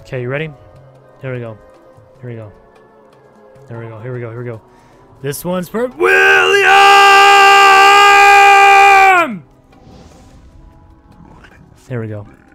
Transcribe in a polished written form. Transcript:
Okay, you ready? Here we go. Here we go. There we go. Here we go. Here we go. This one's for William! There we go.